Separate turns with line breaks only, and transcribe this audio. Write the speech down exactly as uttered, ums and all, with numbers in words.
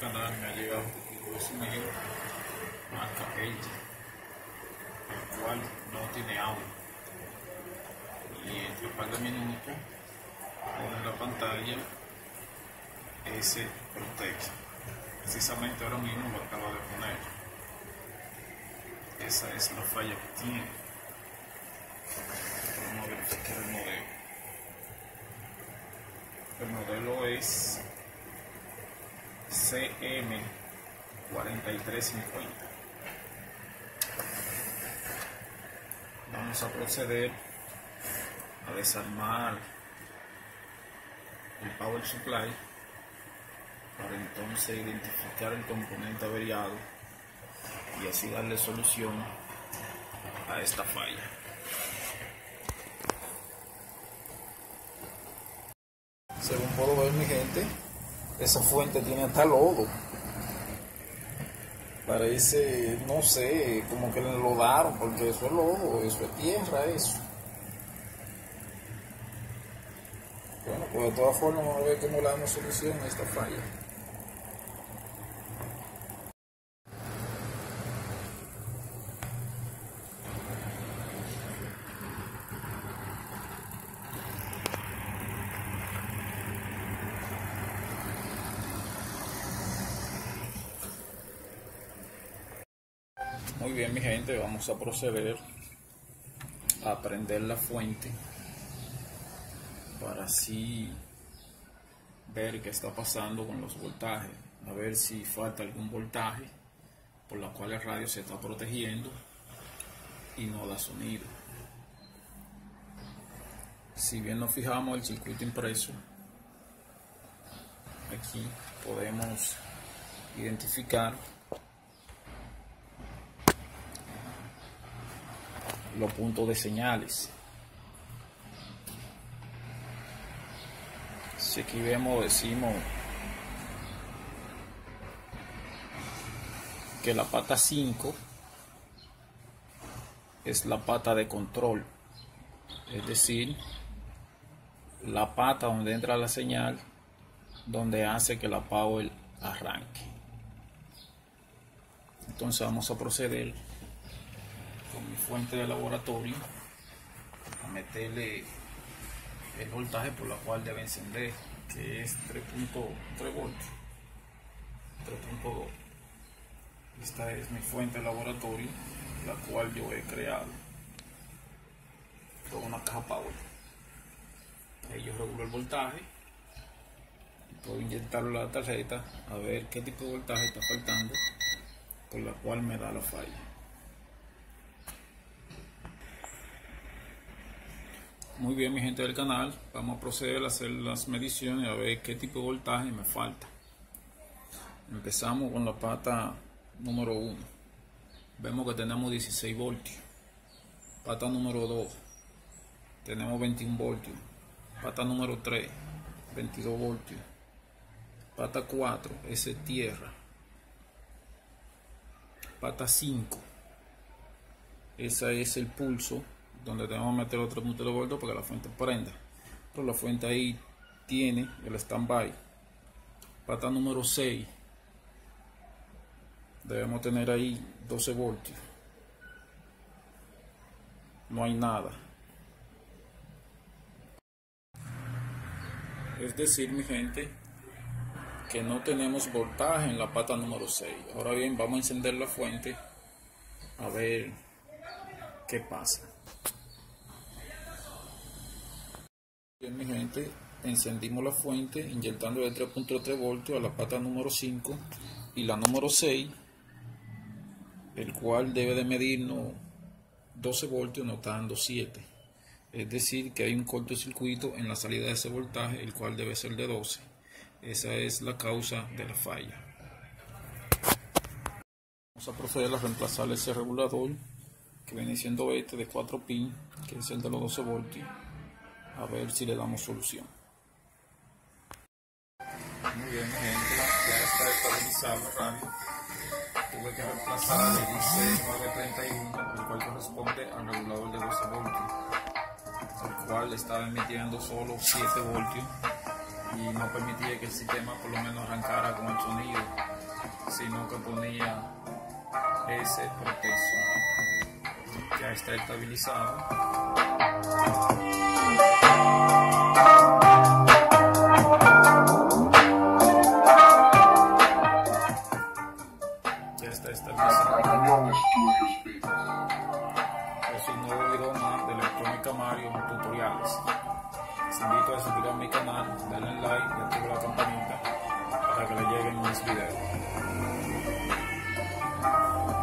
canal me ha llegado un sonido marca L G, el cual no tiene audio, y entre un par de minutos pone en la pantalla ese contexto. Precisamente ahora mismo lo acabo de poner. Esa es la falla que tiene. Vamos a verificar el modelo. El modelo es C M cuatro tres cincuenta. Vamos a proceder a desarmar el power supply para entonces identificar el componente averiado y así darle solución a esta falla. Según puedo ver, mi gente, esa fuente tiene hasta lodo. Parece, no sé, como que le enlodaron, porque eso es lodo, eso es tierra, eso. Bueno, pues de todas formas vamos a ver cómo le damos solución a esta falla. Muy bien, mi gente, vamos a proceder a prender la fuente para así ver qué está pasando con los voltajes, a ver si falta algún voltaje por la cual el radio se está protegiendo y no da sonido. Si bien nos fijamos el circuito impreso, aquí podemos identificar los puntos de señales. Si aquí vemos, decimos que la pata cinco es la pata de control, es decir, la pata donde entra la señal, donde hace que la power arranque. Entonces vamos a proceder con mi fuente de laboratorio a meterle el voltaje por la cual debe encender, que es tres punto tres voltios, tres punto dos. Esta es mi fuente de laboratorio, la cual yo he creado con una caja power. Ahí yo regulo el voltaje, puedo inyectarlo en la tarjeta a ver qué tipo de voltaje está faltando, por la cual me da la falla. Muy bien, mi gente del canal, vamos a proceder a hacer las mediciones a ver qué tipo de voltaje me falta. Empezamos con la pata número uno. Vemos que tenemos dieciséis voltios. Pata número dos, tenemos veintiún voltios. Pata número tres, veintidós voltios. Pata cuatro, esa es tierra. Pata cinco, esa es el pulso, donde tenemos que meter otro punto de voltio para que la fuente prenda, pero la fuente ahí tiene el standby. Pata número seis, debemos tener ahí doce voltios, no hay nada, es decir, mi gente, que no tenemos voltaje en la pata número seis. Ahora bien, vamos a encender la fuente a ver qué pasa. Bien, mi gente, encendimos la fuente inyectando de tres punto tres voltios a la pata número cinco y la número seis, el cual debe de medirnos doce voltios, no está dando siete, es decir que hay un cortocircuito en la salida de ese voltaje, el cual debe ser de doce. Esa es la causa de la falla. Vamos a proceder a reemplazar ese regulador que viene siendo este de cuatro pin, que es el de los doce voltios, a ver si le damos solución. Muy bien, mi gente, ya está estabilizado el radio. Tuve que reemplazar el I C nueve treinta y uno, el cual corresponde al regulador de doce voltios, el cual estaba emitiendo solo siete voltios y no permitía que el sistema por lo menos arrancara con el sonido, sino que ponía ese pretexto. Ya está estabilizado. Ya está estabilizado. Es un nuevo video más de Electrónica Mario Tutoriales. Les invito a suscribir a mi canal, darle like y activar la campanita para que le lleguen más videos.